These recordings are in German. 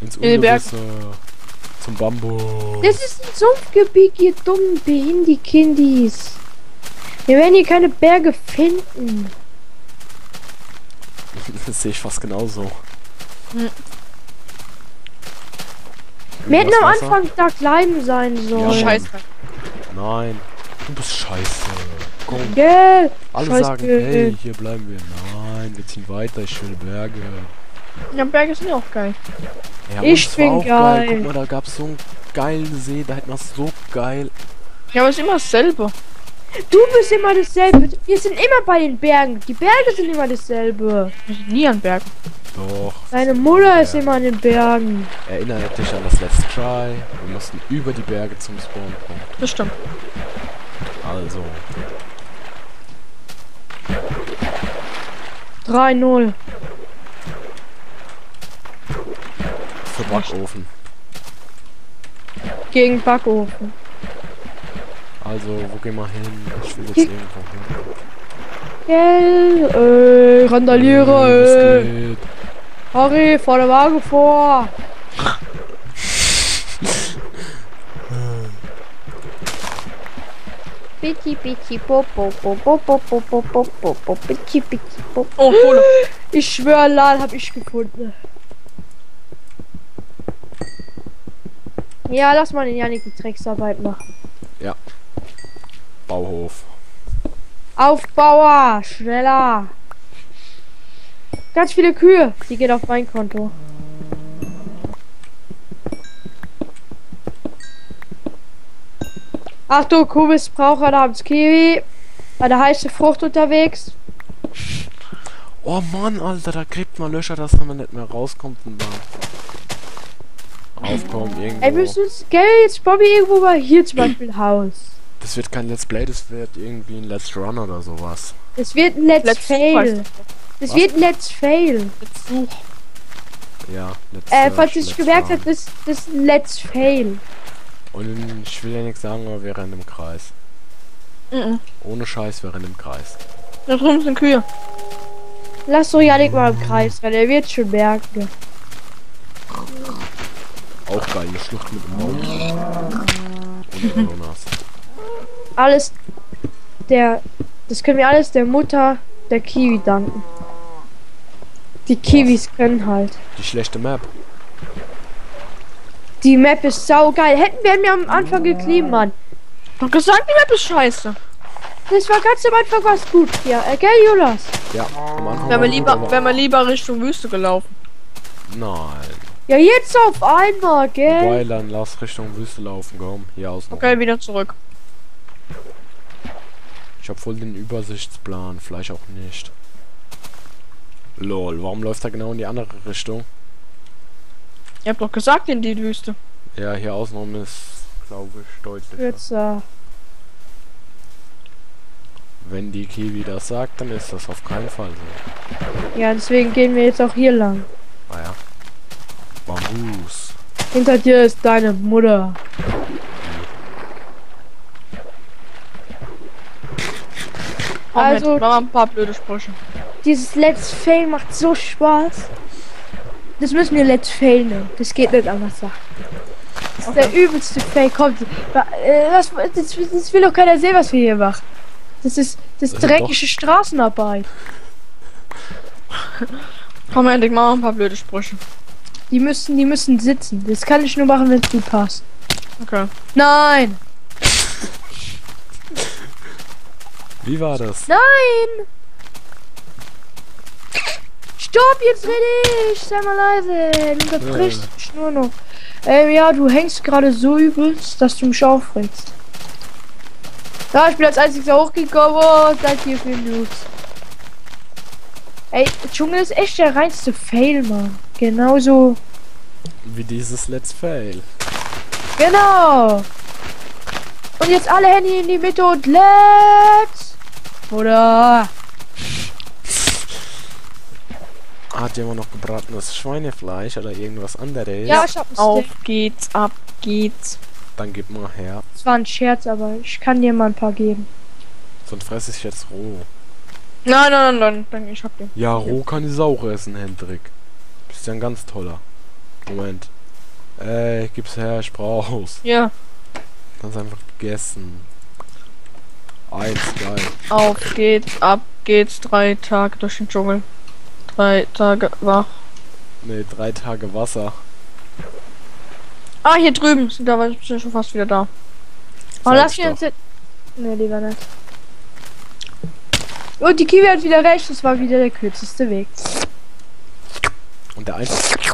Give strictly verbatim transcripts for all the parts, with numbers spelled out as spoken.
Ins In den Berg. Ungewisse. Zum Bambus. Das ist ein Sumpfgebiet, ihr dummen Behindi-Kindis. Wir werden hier keine Berge finden. Das sehe ich fast genauso. Hm. Wir hätten am Wasser? Anfang da klein sein sollen. Ja, Scheiße. Nein. Du bist scheiße. Komm. Gell? Alle Scheiß sagen, Geld. hey, hier bleiben wir. Nein, wir ziehen weiter. Ich will Berge. Ja, Berge sind ja auch geil. Ja, Ich uns war bin auch geil. Guck mal, da gab es so einen geilen See. Da hätten wir es so geil. Ja, aber es ist immer dasselbe. Du bist immer dasselbe. Wir sind immer bei den Bergen. Die Berge sind immer dasselbe. Wir sind nie an Bergen. Doch. Deine Mutter ist immer an den Bergen. Erinnere dich an das Let's Try. Wir mussten über die Berge zum Spawnpunkt. Das stimmt. Also. drei null. Für Backofen. Gegen Backofen. Also, wo gehen wir hin? Ich will jetzt Hier- irgendwo hin. Gell? Äh, Randalierer, Äh, was äh. geht? Harry, vor der Waage vor. Bitti, bitti, popo, popo, popo, popo, popo, bitti, bitti, popo. Oh, Kohle. Ich schwör, Lal hab ich gefunden. Ja, lass mal den Janik die Drecksarbeit machen. Bauhof. Aufbauer, schneller. Ganz viele Kühe, die geht auf mein Konto. Achtung, Kuhmissbraucher namens Kiwi. Bei der heiße Frucht unterwegs. Oh Mann, Alter, da gräbt man Löcher, dass man nicht mehr rauskommt und da. Aufkommen, irgendwo. Ey, wir müssen uns, gell, jetzt Bobby irgendwo mal hier zum Beispiel ein Haus. Das wird kein Let's Play, das wird irgendwie ein Let's Run oder sowas. Das wird ein Let's, Let's Fail. Das Was? wird ein Let's Fail. Jetzt such. Ja, Let's Äh, Search, falls ihr Let's es gemerkt Run. habt, das, das ist ein Let's Fail. Und ich will ja nichts sagen, aber wir rennen im Kreis. Mhm. Ohne Scheiß, wir rennen im Kreis. Da drüben sind Kühe. Lass doch Janik mal im Kreis rennen, er wird schon merken. Auch geil, eine Schlucht mit einem Baum. Und Jonas. Alles der, das können wir alles der Mutter der Kiwi danken. Die Kiwis können halt. Die schlechte Map. Die Map ist saugeil. Hätten wir mir am Anfang geklebt, Mann. Doch gesagt, die Map ist scheiße. Das war ganz am Anfang was gut. Ja, äh, gell, Jonas? Ja, am Anfang. Wären war wir gut, lieber, aber- wären wir lieber Richtung Wüste gelaufen. Nein. Ja, jetzt auf einmal, gell? Wobei, dann lass Richtung Wüste laufen, komm. Hier außen. Okay, wieder zurück. Ich hab voll den Übersichtsplan, vielleicht auch nicht. Lol, warum läuft er genau in die andere Richtung? Ihr habt doch gesagt, in die Wüste. Ja, hier außenrum ist, glaube ich, deutlich. Jetzt, äh, Wenn die Kiwi das sagt, dann ist das auf keinen Fall so. ja, deswegen gehen wir jetzt auch hier lang. Ah ja. Bambus. Hinter dir ist deine Mutter. Also, Also- mal ein paar blöde Sprüche. Dieses Let's Fail macht so Spaß. Das müssen wir Let's Fail nennen. Das geht nicht anders sagen. Das ist der übelste Fail. Kommt. Äh, was, das, das will doch keiner sehen, was wir hier machen. Das ist das ist Äh, dreckige Straßenarbeit. Komm, endlich mal ein paar blöde Sprüche. Die müssen, die müssen sitzen. Das kann ich nur machen, wenn es gut passt. Okay. Nein! Wie war das? Nein! Stopp, jetzt rede ich! Sei mal leise! Du unterbrichst mich nur noch. Ähm, ja, du hängst gerade so übelst, dass du mich aufregst. Ja, ich bin als einziger hochgekommen. Oh, seit vier Minuten. Ey, Dschungel ist echt der reinste Fail, Mann. Genauso. Wie dieses Let's Fail. Genau! Und jetzt alle Hände in die Mitte und let's! Oder? Hat jemand noch gebratenes Schweinefleisch oder irgendwas anderes? Ja, ich hab ein Auf Steak. geht's, ab geht's. Dann gib mal her. Das war ein Scherz, aber ich kann dir mal ein paar geben. Sonst fress ich jetzt roh. Nein, nein, nein, nein, ich hab den. Ja, roh kann ich auch essen, Hendrik. Bist ja ein ganz toller. Moment. Ey, gib's her, ich brauch's. Ja. Ganz einfach gegessen. Eins, geil. Auf geht's, ab geht's. Drei Tage durch den Dschungel. Drei Tage wach. Ne, drei Tage Wasser. Ah, hier drüben sind da, wir sind schon fast wieder da. Oh, Sag's lass mich doch. jetzt. nicht- Nee, lieber nicht. Und die Kiwi hat wieder recht, das war wieder der kürzeste Weg. Und der eine.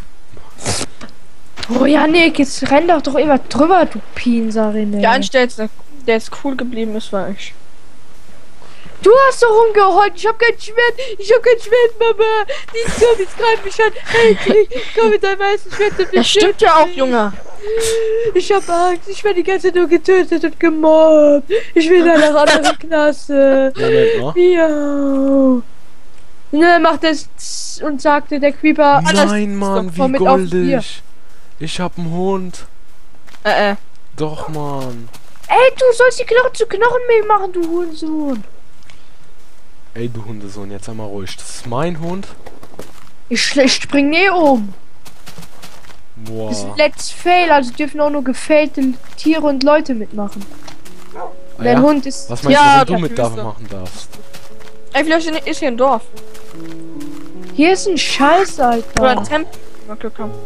Oh ja, Nick, jetzt renn doch doch immer drüber, du Pinsarin. Der Einstell, jetzt, der jetzt cool geblieben ist, war ich. Du hast doch rumgeheult, ich hab kein Schwert, ich hab kein Schwert, Mama. Die Zombies greifen mich an. Hey, Krieg, komm mit deinem weißen Schwert. Das stimmt ja auch, Junge. Ich hab Angst, ich werde die ganze Zeit nur getötet und gemobbt. Ich will in einer anderen Klasse. Moment mal. Miau. Ne, macht das und sagte der Creeper. Nein, Mann, komm wie mit auf vier. goldig. Ich hab einen Hund. Äh, äh. Doch, Mann. Ey, du sollst die Knochen zu Knochenmehl machen, du Hurensohn. Ey, du Hundesohn, jetzt einmal ruhig. Das ist mein Hund. Ich, schl- ich spring nie um. Boah. Das ist Let's Fail, also dürfen auch nur gefailte Tiere und Leute mitmachen. Ah, Dein ja? Hund ist. Was meinst Ja, du, warum du mit der da Füße. machen darfst? Ey, vielleicht ist hier ein Dorf. Hier ist ein Scheiß, Oder ein Alter. Tempel. Wenn wir Glück haben.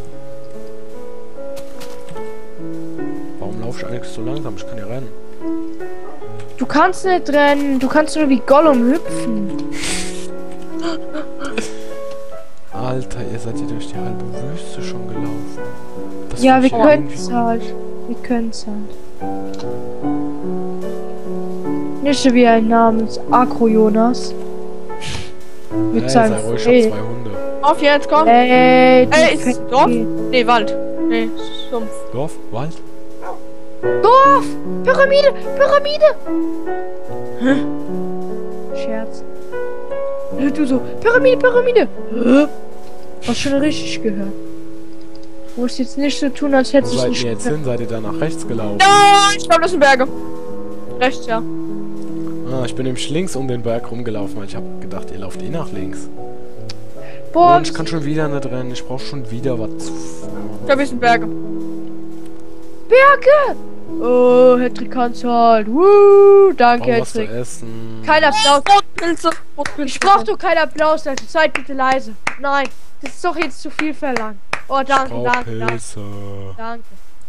Warum laufst du eigentlich so langsam? Ich kann ja rennen. Du kannst nicht rennen, du kannst nur wie Gollum hüpfen. Alter, ihr seid ja durch die halbe Wüste schon gelaufen. Das Ja, find wir ich können's irgendwie- halt. Wir können's halt. Nicht so wie ein namens Agro Jonas. Mit Ey, seinem sei ruhig, ich hab Fell. zwei Hunde. Auf jetzt, komm. Ey, du Ey, ist es ein Dorf? Fett- Nee, Wald. Nee, Sumpf. Dorf? Wald? Dorf! Pyramide! Pyramide! Hä? Scherz. Hä, Du so, Pyramide, Pyramide! Hä? Hast schon richtig gehört. Du musst jetzt nicht so tun, als Wo hättest du seid nicht ihr jetzt hin? Seid ihr da nach rechts gelaufen? Ja, ich glaube, das sind Berge. Rechts, ja. Ah, ich bin nämlich links um den Berg rumgelaufen, weil ich hab gedacht, ihr lauft eh nach links. Boah, Mann, ich kann schon wieder nicht rennen. Ich brauch schon wieder was zu Ich glaube, wir sind Berge. Berge! Oh, Hedrick kann's halt. Woo, danke, Brauch was zu Hedrick. essen. Kein Applaus. Rotpilze. Rotpilze. Ich brauch doch keinen Applaus, also seid bitte leise. Nein, das ist doch jetzt zu viel verlangt. Oh, danke, Brauch danke, danke. Pilze. Danke.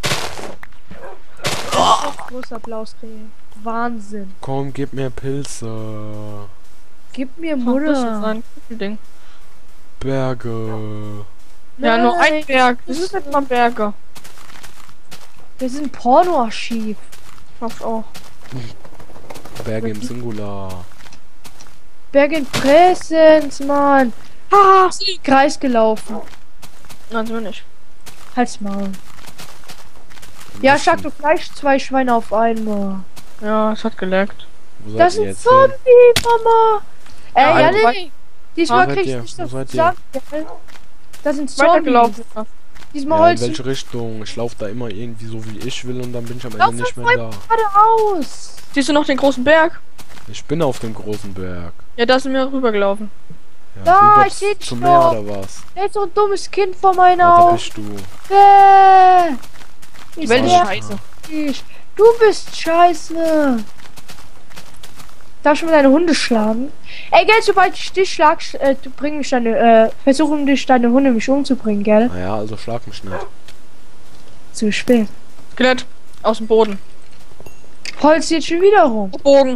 Oh. Großer Applaus kriegen. Wahnsinn. Komm, gib mir Pilze. Gib mir Das ist Mutter. ein Ding. Berge. Ja, nur ein Nein, Berg. Das ist nicht mal Berge. wir sind Pornoarchiv. Glaub ich auch. Berge im Singular. Berg in Präsenz, Mann. Ha, Kreis gelaufen. Nein, sind wir nicht. Halt's Maul. Ja, ich sag du gleich zwei Schweine auf einmal. Ja, es hat geleckt. Wo Das seid ihr ist jetzt hin? Zombie, Mama. Ey, Ja, ja, also nee. Diesmal Wo seid kriegst ihr? du nicht Wo das seid ihr? zusammen, gell? Das sind Zombies. Weitergelaufen. Diesmal Ja, in holst du welche Richtung? Ich laufe da immer irgendwie so wie ich will und dann bin ich am Lauf Ende nicht mehr voll da. geradeaus. Siehst du noch den großen Berg? Ich bin auf dem großen Berg. Ja, da sind wir rübergelaufen. Ja, Da, rüber ich seh dich zum doch. Meer oder was? Da ist so ein dummes Kind vor meinen Alter, Augen. bist du. Bäh. Die Ich Welt ist nerv scheiße. dich. Du bist scheiße. Darf ich mal deine Hunde schlagen? Ey, gell, sobald ich dich schlag, sch- äh, du bring mich deine, äh, versuchen dich deine Hunde mich umzubringen, gell? Naja, also schlag mich nicht. Zu spät. Skelett. Aus dem Boden. Holz jetzt schon wieder rum. Bogen.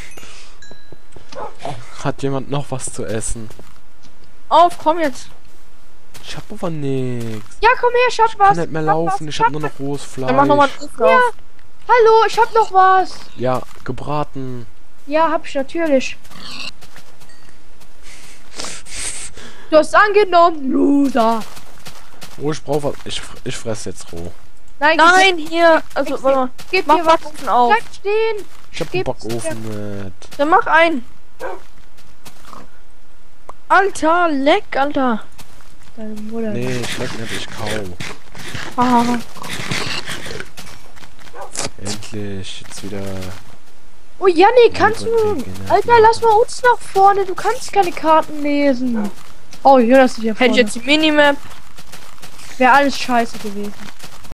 Hat jemand noch was zu essen? Auf, komm jetzt. Ich hab aber nix. Ja, komm her, ich hab Ich was. kann nicht mehr Ich hab laufen. was, Ich hab nur noch rohes Dann mach nochmal Fleisch. einen Ofen auf. Hallo, ich hab noch was. Ja, gebraten. Ja, hab ich natürlich. Du hast angenommen, Loser. Oh, ich brauch was. Ich, fr- ich fress jetzt roh. Nein, Nein, hier. Also, warte mal. gib, gib Mach mir was. Backofen auf. Bleib stehen. Ich hab einen Gib's Backofen nicht. Dann mach einen. Alter, leck, Alter. Deine Mutter. Nee, ich leck nicht, ich kau. Ah, Endlich. Jetzt wieder. Oh, Janni, kannst du... Überlegen, ja. Alter, lass mal uns nach vorne. Du kannst keine Karten lesen. Oh, hier hast du hier hätte ich vorne. jetzt die Minimap. Wäre alles scheiße gewesen.